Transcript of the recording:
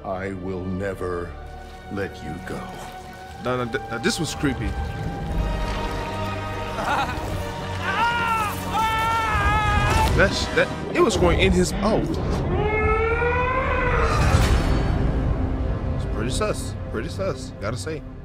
I will never let you go. No, this was creepy. It was going in his. Oh, it's pretty sus. Pretty sus. Gotta say.